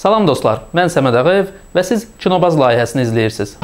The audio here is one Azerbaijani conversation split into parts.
Salam dostlar, mən Səməd Ağayev və siz Kinobaz layihəsini izləyirsiniz.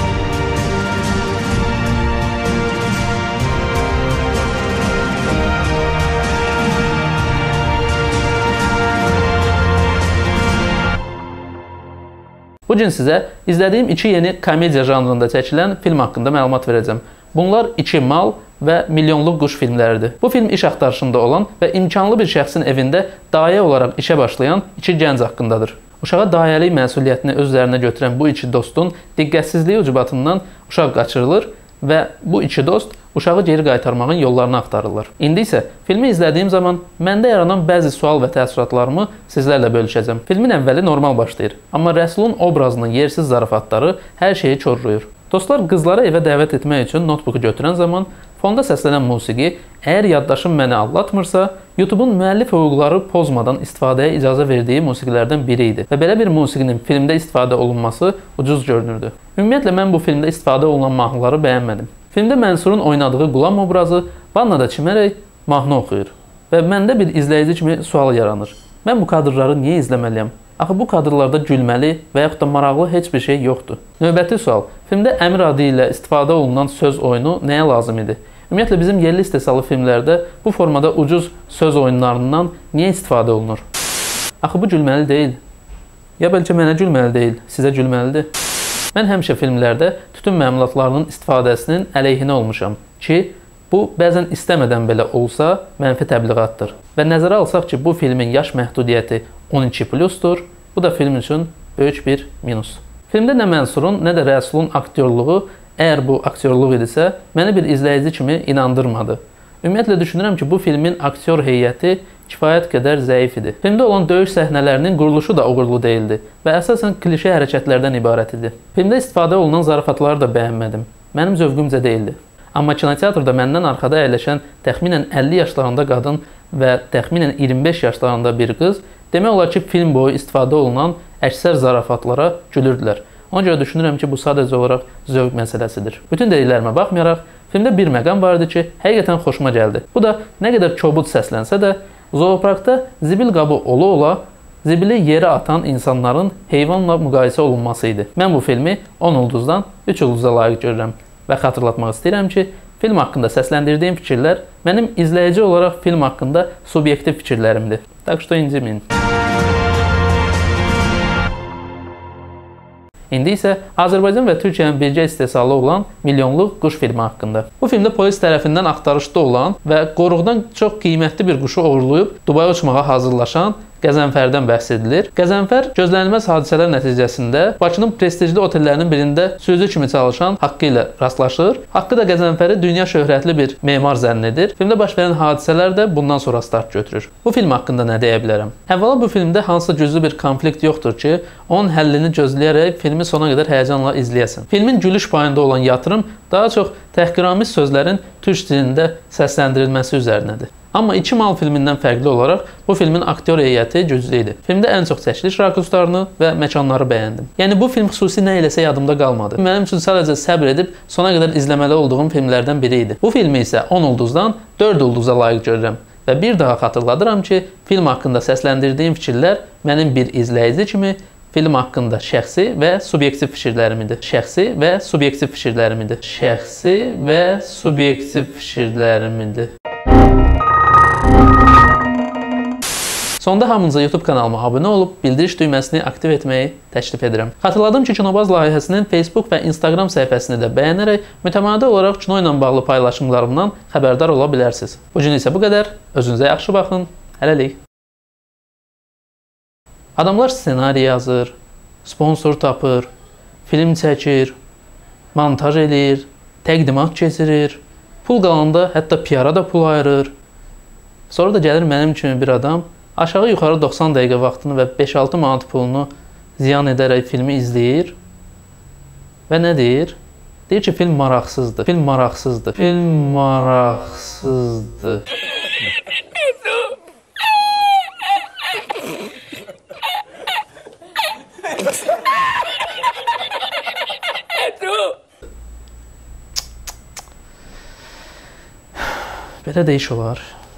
Bu gün sizə izlədiyim iki yeni komediya janrında çəkilən film haqqında məlumat verəcəm. Bunlar İki Mal və Milyonluq Quş filmləridir. Bu film iş axtarışında olan və imkanlı bir şəxsin evində dayə olaraq işə başlayan iki gənc haqqındadır. Uşağa dayəlik məsuliyyətini öz üzərinə götürən bu iki dostun diqqətsizliyi ucbatından uşaq qaçırılır və bu iki dost uşağı geri qaytarmağın yollarını axtarırlar. İndi isə filmi izlədiyim zaman məndə yaranan bəzi sual və təəssüratlarımı sizlərlə bölüşəcəm. Filmin əvvəli normal başlayır, amma Rəsulun obrazının yersiz zarafatları hər şeyi korlayır. Dostlar qızları evə dəvət etmək üçün notebooku götürən zaman fonda səslənən musiqi, əgər yaddaşım məni aldatmırsa, YouTube-un müəllif hüquqları pozmadan istifadəyə icazə verdiyi musiqilərdən biri idi və belə bir musiqinin filmdə istifadə olunması ucuz görünürdü. Ümumiyyətlə, mən bu filmdə istifadə olunan mahnıları bəyənmədim. Filmdə Mənsurun oynadığı Qulam obrazı vannada çimərək mahnı oxuyur və məndə bir izləyici kimi sual yaranır. Mən bu kadrları niyə izləməliyəm? Axı bu kadrlarda gülməli və yaxud da maraqlı heç bir şey yoxdur. Növbəti sual. Filmdə Əmir adı ilə istifadə olunan söz oyunu nəyə lazım idi? Ümumiyyətlə, bizim yerli istehsalı filmlərdə bu formada ucuz söz oyunlarından niyə istifadə olunur? Axı bu gülməli deyil. Ya bəlkə mənə gülməli deyil, sizə gülməlidir. Mən həmişə filmlərdə tütün məmulatlarının istifadəsinin əleyhinə olmuşam ki, bu bəzən istəmədən belə olsa mənfi təbliğatdır. Və nəzərə alsaq ki, bu filmin yaş məhdudiyyəti 12+-dur, bu da film üçün böyük bir minus. Filmdə nə Mənsurun, nə də Rəsulun aktyorluğu, əgər bu aktyorluq idisə, məni bir izləyici kimi inandırmadı. Ümumiyyətlə düşünürəm ki, bu filmin aktyor heyəti kifayət qədər zəif idi. Filmdə olan döyüş səhnələrinin quruluşu da uğurlu deyildi və əsasən klişe hərəkətlərdən ibarət idi. Filmdə istifadə olunan zarafatları da bəyənmədim. Mənim zövqümcə deyildi. Amma kinoteatrda məndən arxada əyləşən təxminən 50 yaşlarında qadın və təxminən 25 yaşlarında bir qız demək olar ki, film boyu istifadə olunan əksər zarafatlara gülürdülər. Ona görə düşünürəm ki, bu sadəcə olaraq zövq məsələsidir. Bütün dediklərimə baxmayaraq, filmdə bir məqam var idi ki, həqiqətən xoşuma gəldi. Bu da nə qədər kobud səslənsə də, zooparkda zibil qabı ola-ola zibili yerə atan insanların heyvanla müqayisə olunması idi. Mən bu filmi 10 ulduzdan 3 ulduza layiq görürəm və xatırlatmaq istəyirəm ki, film haqqında səsləndirdiyim fikirlər mənim izləyici olaraq film haqqında subyektiv fikirlərimdir. Tak что incimin. İndi isə Azərbaycan və Türkiyənin birgə istehsalı olan Milyonluq Quş filmi haqqında. Bu filmdə polis tərəfindən axtarışda olan və qoruqdan çox qiymətli bir quşu oğurlayıb Dubaya uçmağa hazırlaşan Qəzənfərdən bəhs edilir. Qəzənfər gözlənilməz hadisələr nəticəsində Bakının prestijli otellərinin birində sürücü kimi çalışan Haqqı ilə rastlaşır. Haqqı da Qəzənfəri dünya şöhrətli bir memar zənn edir. Filmdə baş verən hadisələr də bundan sonra start götürür. Bu film haqqında nə deyə bilərəm? Əvvəla bu filmdə hansısa güclü bir konflikt yoxdur ki, onun həllini gözləyərək filmi sona qədər həyəcanla izləyəsən. Filmin gülüş payında olan yatırım daha çox təhqiramiz sözlərin türk dilində səsləndirilməsi üzərinədir. Amma İki Mal filmindən fərqli olaraq bu filmin aktyor heyəti güclü idi. Filmdə ən çox çəkiliş rakurslarını və məkanları bəyəndim. Yəni bu film xüsusi nə eləsə yadımda qalmadı. Mənim üçün sadəcə səbr edib sona qədər izləməli olduğum filmlərdən biri idi. Bu filmi isə 10 ulduzdan 4 ulduza layiq görürəm. Və bir daha xatırladıram ki, film haqqında səsləndirdiyim fikirlər mənim bir izləyici kimi film haqqında şəxsi və subyektiv fikirlərimidir. Şəxsi və subyektiv fikirlərimidir. Şəxsi və subyektiv fikirlərimidir. Sonda hamınıza YouTube kanalıma abunə olub, bildiriş düyməsini aktiv etməyi təklif edirəm. Xatırladım ki, Kinobaz layihəsinin Facebook və Instagram səhifəsini də bəyənərək mütəmadi olaraq kino ilə bağlı paylaşımlarımdan xəbərdar ola bilərsiniz. Bu gün isə bu qədər. Özünüzə yaxşı baxın. Hələlik. Adamlar ssenari yazır, sponsor tapır, film çəkir, montaj eləyir, təqdimat keçirir, pul qalanda hətta PR-a da pul ayırır. Sonra da gəlir mənim kimi bir adam, aşağı yuxarı 90 dəqiqə vaxtını və 5-6 manat pulunu ziyan edərək filmi izləyir və nə deyir? Deyir ki, film maraqsızdır. Film maraqsızdır. Film maraqsızdır. Belə də iş olar.